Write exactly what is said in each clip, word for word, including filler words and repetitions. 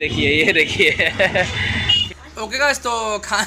देखिए ये देखिए। ओके गाइस, तो खा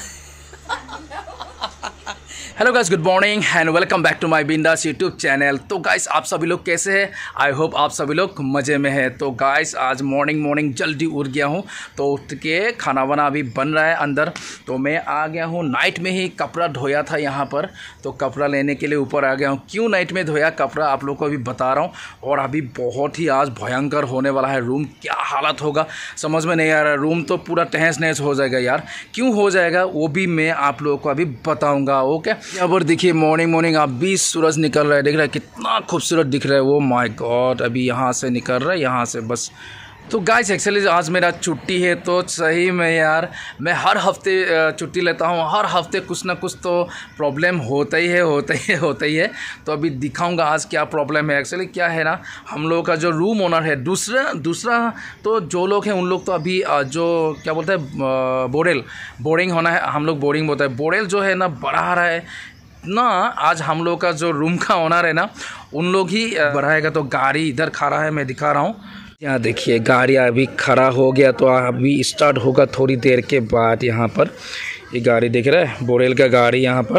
hello guys, good morning and welcome back to my Bindaas YouTube channel. तो गाइस आप सभी लोग कैसे हैं? आई होप आप सभी लोग मज़े में हैं। तो गाइस आज मॉर्निंग मॉर्निंग जल्दी उठ गया हूं, तो उठ के खाना वाना अभी बन रहा है अंदर। तो मैं आ गया हूं, नाइट में ही कपड़ा धोया था यहाँ पर, तो कपड़ा लेने के लिए ऊपर आ गया हूँ। क्यों नाइट में धोया कपड़ा आप लोग को अभी बता रहा हूँ। और अभी बहुत ही आज भयंकर होने वाला है। रूम क्या हालत होगा समझ में नहीं आ रहा। रूम तो पूरा तहस नहस हो जाएगा यार। क्यों हो जाएगा वो भी मैं आप लोगों को अभी बताऊँगा। ओके, यहाँ पर देखिए मॉर्निंग मॉर्निंग अभी सूरज निकल रहा है, देख रहा है कितना खूबसूरत दिख रहा है। वो माय गॉड, अभी यहाँ से निकल रहा है, यहाँ से बस। तो गाइस एक्चुअली आज मेरा छुट्टी है, तो सही में यार मैं हर हफ्ते छुट्टी लेता हूँ। हर हफ्ते कुछ ना कुछ तो प्रॉब्लम होता ही है होता ही है होता ही है। तो अभी दिखाऊंगा आज क्या प्रॉब्लम है। एक्चुअली क्या है ना, हम लोगों का जो रूम ओनर है, दूसरा दूसरा तो जो लोग हैं उन लोग तो अभी जो क्या बोलते हैं बोरेल बोरिंग होना है, हम लोग बोरिंग बोलते हैं। बोरेल जो है ना बढ़ा रहा है ना। आज हम लोग का जो रूम का ओनर है ना, उन लोग ही बढ़ाएगा। तो गाड़ी इधर खड़ा है, मैं दिखा रहा हूँ। यहाँ देखिए गाड़ी अभी खड़ा हो गया, तो अभी स्टार्ट होगा थोड़ी देर के बाद। यहाँ पर ये गाड़ी दिख रहा है, बोरेल का गाड़ी यहाँ पर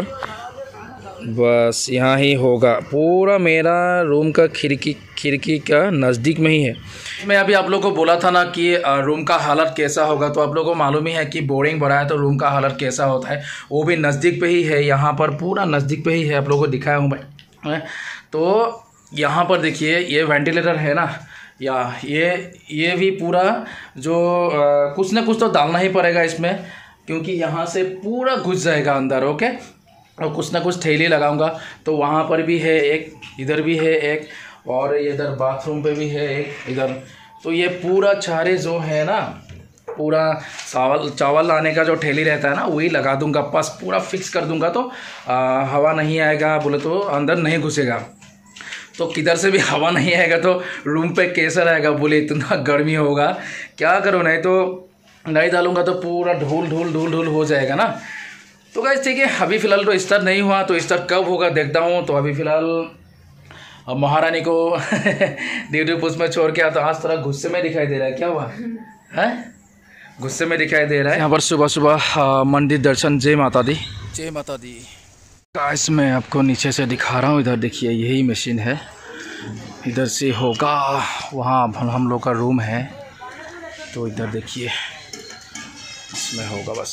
बस यहाँ ही होगा। पूरा मेरा रूम का खिड़की खिड़की का नज़दीक में ही है। मैं अभी आप लोगों को बोला था ना कि रूम का हालत कैसा होगा, तो आप लोगों को मालूम ही है कि बोरिंग भरा है तो रूम का हालत कैसा होता है। वो भी नज़दीक पे ही है, यहाँ पर पूरा नज़दीक पे ही है। आप लोगों को दिखाया हूँ मैं। तो यहाँ पर देखिए ये वेंटिलेटर है ना, या ये ये भी पूरा जो आ, कुछ ना कुछ तो डालना ही पड़ेगा इसमें, क्योंकि यहाँ से पूरा घुस जाएगा अंदर। ओके, और कुछ ना कुछ थैली लगाऊंगा। तो वहाँ पर भी है एक, इधर भी है एक, और इधर बाथरूम पे भी है एक इधर। तो ये पूरा चारे जो है ना, पूरा चावल चावल लाने का जो ठेली रहता है ना, वही लगा दूंगा। बस पूरा फिक्स कर दूंगा, तो आ, हवा नहीं आएगा, बोले तो अंदर नहीं घुसेगा। तो किधर से भी हवा नहीं आएगा तो रूम पे कैसा रहेगा, बोले इतना गर्मी होगा। क्या करो, नहीं तो नहीं डालूंगा तो पूरा धूल धूल धूल धूल हो जाएगा ना। तो गाइस ठीक है, अभी फ़िलहाल तो स्टार्ट नहीं हुआ, तो स्टार्ट कब होगा देखता हूँ। तो अभी फ़िलहाल महारानी को ड्यूटी पोस्ट में छोड़ के आता। आज थोड़ा गुस्से में दिखाई दे रहा है, क्या हुआ है? गुस्से में दिखाई दे रहा है। यहाँ पर सुबह सुबह मंदिर दर्शन। जय माता दी, जय माता दी। गाइस मैं आपको नीचे से दिखा रहा हूँ। इधर देखिए यही मशीन है, इधर से होगा वहाँ हम लोग का रूम है। तो इधर देखिए इसमें होगा बस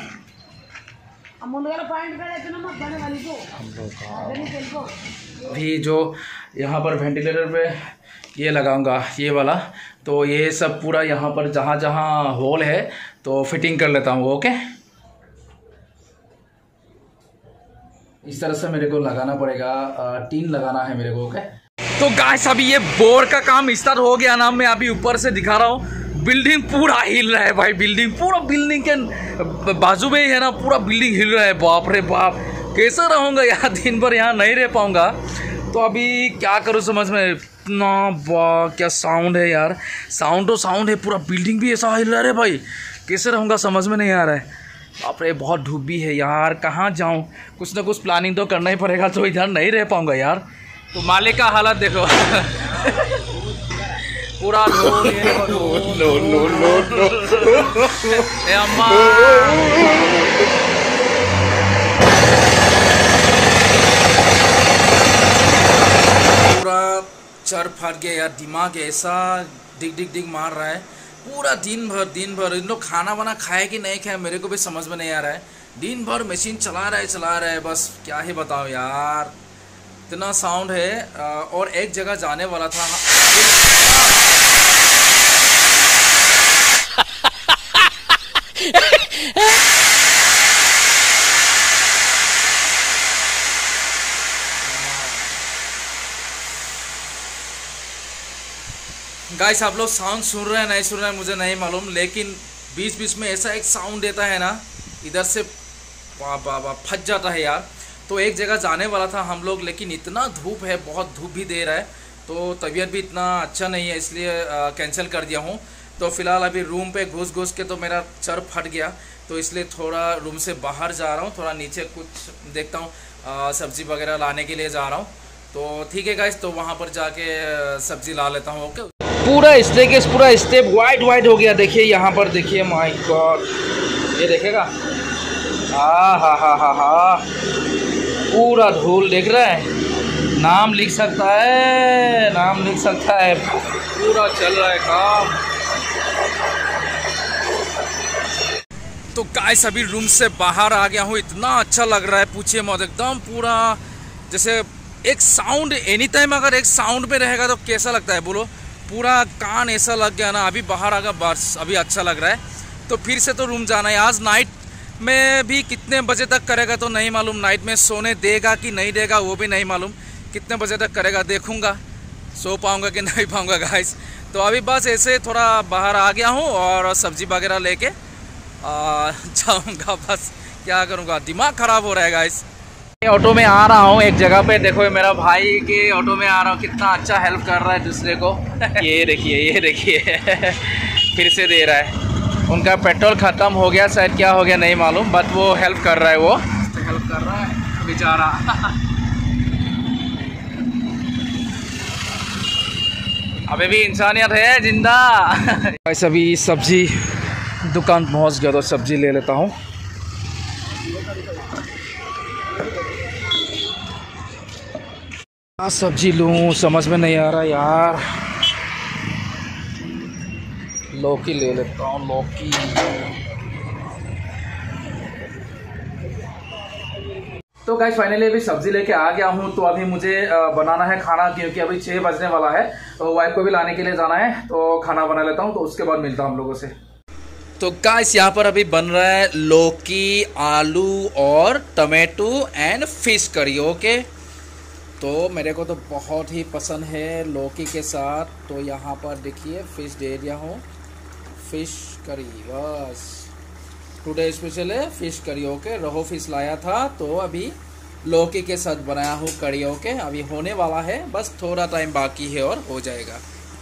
हम लोग का भी जो यहाँ पर वेंटिलेटर पे ये लगाऊंगा ये वाला। तो ये सब पूरा यहाँ पर जहाँ जहाँ होल है तो फिटिंग कर लेता हूँ। ओके, इस तरह से मेरे को लगाना पड़ेगा, टीन लगाना है मेरे को। ओके, तो गाइस अभी ये बोर का काम स्टार्ट हो गया ना। मैं अभी ऊपर से दिखा रहा हूँ, बिल्डिंग पूरा हिल रहा है भाई। बिल्डिंग पूरा बिल्डिंग के बाजू में ही है ना, पूरा बिल्डिंग हिल रहा है। बाप रे बाप, कैसे रहूँगा यार, दिन भर यहाँ नहीं रह पाऊँगा। तो अभी क्या करूँ समझ में इतना वाह क्या साउंड है यार। साउंड तो साउंड है, पूरा बिल्डिंग भी ऐसा हिल रहा है भाई। कैसे रहूँगा समझ में नहीं आ रहा है। बाप रे, बहुत धूप भी है यार, कहाँ जाऊँ। कुछ ना कुछ प्लानिंग तो करना ही पड़ेगा, तो इधर नहीं रह पाऊँगा यार। तो मालिक का हालत देखो पूरा नो नो नो नो अम्मा पूरा चर फट गया यार। दिमाग ऐसा डिग डिग डिग मार रहा है पूरा दिन भर दिन भर। इन लोग खाना वाना खाए कि नहीं खाए मेरे को भी समझ में नहीं आ रहा है। दिन भर मशीन चला रहा है चला रहा है बस, क्या ही बताओ यार। इतना साउंड है। और एक जगह जाने वाला था गाइस, आप लोग साउंड सुन रहे हैं नहीं सुन रहे हैं मुझे नहीं मालूम, लेकिन बीच बीच में ऐसा एक साउंड देता है ना, इधर से वाह वाह वाह फट जाता है यार। तो एक जगह जाने वाला था हम लोग, लेकिन इतना धूप है, बहुत धूप भी दे रहा है, तो तबीयत भी इतना अच्छा नहीं है, इसलिए कैंसिल कर दिया हूँ। तो फिलहाल अभी रूम पे घुस घुस के तो मेरा सर फट गया, तो इसलिए थोड़ा रूम से बाहर जा रहा हूँ, थोड़ा नीचे कुछ देखता हूँ, सब्ज़ी वगैरह लाने के लिए जा रहा हूँ। तो ठीक है गाइस, तो वहाँ पर जाके सब्ज़ी ला लेता हूँ। ओके, पूरा स्टेकेस पूरा स्टेप वाइट वाइट हो गया। देखिए यहाँ पर देखिए, माय गॉड, ये देखेगा, आ हा हा हा हा पूरा धूल देख रहा है। नाम लिख सकता है, नाम लिख सकता है। पूरा चल रहा है काम। तो गाइस अभी रूम से बाहर आ गया हूँ, इतना अच्छा लग रहा है पूछिए मत। एकदम पूरा जैसे एक साउंड, एनी टाइम अगर एक साउंड पे रहेगा तो कैसा लगता है बोलो। पूरा कान ऐसा लग गया ना। अभी बाहर आ गया, बस अभी अच्छा लग रहा है। तो फिर से तो रूम जाना है। आज नाइट में भी कितने बजे तक करेगा तो नहीं मालूम। नाइट में सोने देगा कि नहीं देगा वो भी नहीं मालूम। कितने बजे तक करेगा देखूंगा, सो पाऊंगा कि नहीं पाऊंगा गाइस। तो अभी बस ऐसे थोड़ा बाहर आ गया हूँ और सब्जी वगैरह लेके जाऊंगा। बस क्या करूँगा, दिमाग ख़राब हो रहा है गाइस। ऑटो में आ रहा हूँ एक जगह पे, देखो ये मेरा भाई के ऑटो में आ रहा हूँ, कितना अच्छा हेल्प कर रहा है दूसरे को। ये देखिए, ये देखिए फिर से दे रहा है। उनका पेट्रोल ख़त्म हो गया शायद, क्या हो गया नहीं मालूम, बट वो हेल्प कर रहा है, वो हेल्प कर रहा है बेचारा। अबे भी इंसानियत है जिंदा। वैसे अभी सब्जी दुकान पहुंच गया तो सब्जी ले लेता हूं। क्या सब्जी लूं समझ में नहीं आ रहा यार। लौकी ले लेता हूं, लौकी। तो गाइस फाइनली अभी सब्जी लेके आ गया हूँ। तो अभी मुझे बनाना है खाना, क्योंकि अभी छः बजने वाला है। तो वाइफ को भी लाने के लिए जाना है, तो खाना बना लेता हूँ, तो उसके बाद मिलता हूँ हम लोगों से। तो गाइस यहाँ पर अभी बन रहा है लौकी, आलू और tomato and fish curry. Okay, तो मेरे को तो बहुत ही पसंद है लौकी के साथ। तो यहाँ पर देखिए फिश दे दिया हूँ, फिश करी। बस टुडे स्पेशल है फिश करी। ओके, रहो फिश लाया था, तो अभी लौकी के साथ बनाया हूँ करी। ओके, अभी होने वाला है, बस थोड़ा टाइम बाकी है और हो जाएगा।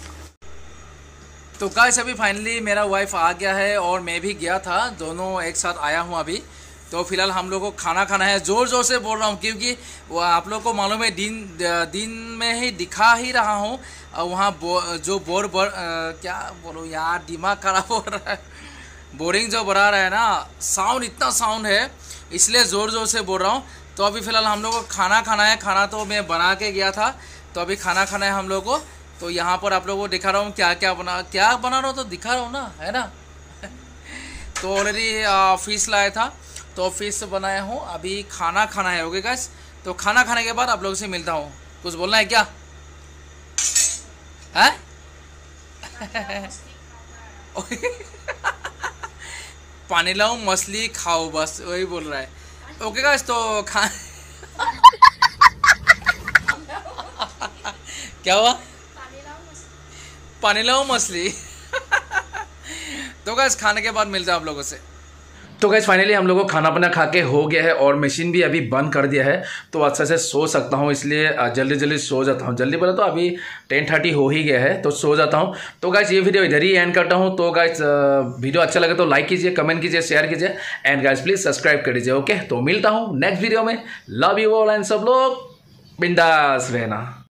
तो गाइस अभी फाइनली मेरा वाइफ आ गया है और मैं भी गया था, दोनों एक साथ आया हूँ अभी। तो फिलहाल हम लोग को खाना खाना है। ज़ोर ज़ोर से बोल रहा हूँ क्योंकि वो आप लोग को मालूम है, दिन दिन में ही दिखा ही रहा हूँ। वहाँ बो, जो बोर बोर क्या बोलो यार, दिमाग खराब हो रहा है। बोरिंग जो बढ़ा रहा है ना, साउंड इतना साउंड है, इसलिए ज़ोर ज़ोर से बोल रहा हूँ। तो अभी फ़िलहाल हम लोग को खाना खाना है। खाना तो मैं बना के गया था, तो अभी खाना खाना है हम लोग को। तो यहाँ पर आप लोगों को दिखा रहा हूँ क्या क्या बना क्या बना रहा हूँ, तो दिखा रहा हूँ ना, है ना। तो ऑलरेडी फिश लाया था, तो फिश बनाया हूँ। अभी खाना खाना है। ओके गाइस, तो खाना खाने के बाद आप लोगों से मिलता हूँ। कुछ बोलना है क्या है? पानी लाओ मछली खाओ, बस वही बोल रहा है। ओके गाइस, तो खा क्या हुआ? पानी लाओ मछली। तो गाइस खाने के बाद मिलते हैं आप लोगों से। तो गाइस फाइनली हम लोगों को खाना पीना खा के हो गया है और मशीन भी अभी बंद कर दिया है, तो अच्छे से सो सकता हूँ, इसलिए जल्दी जल्दी सो जाता हूँ। जल्दी बोला तो अभी टेन थर्टी हो ही गया है, तो सो जाता हूँ। तो गाइस ये वीडियो इधर ही एंड करता हूँ। तो गाइस वीडियो अच्छा लगे तो लाइक कीजिए, कमेंट कीजिए, शेयर कीजिए एंड गाइस प्लीज सब्सक्राइब कर दीजिए। ओके, तो मिलता हूँ नेक्स्ट वीडियो में। लव यू ऑल एंड सब लोग बिंदास रहना।